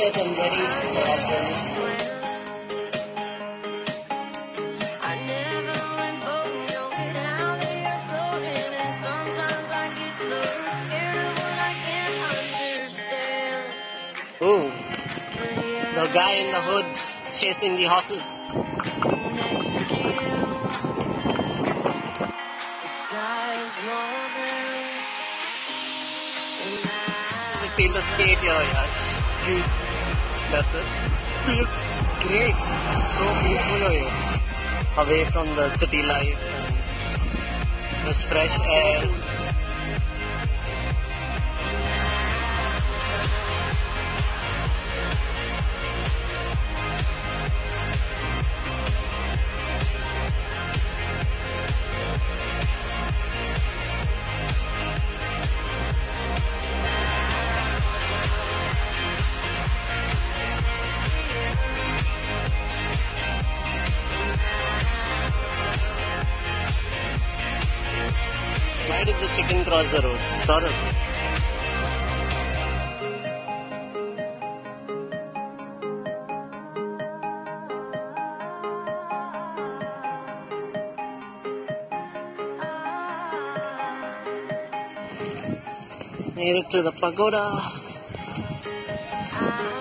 set and ready for our journey. Ooh, the guy in the hood chasing the horses. I feel the state here, yeah. That's it. Feels great. So peaceful here. Away from the city life and this fresh air. Why did the chicken cross the road? Saurabh. Made it to the pagoda.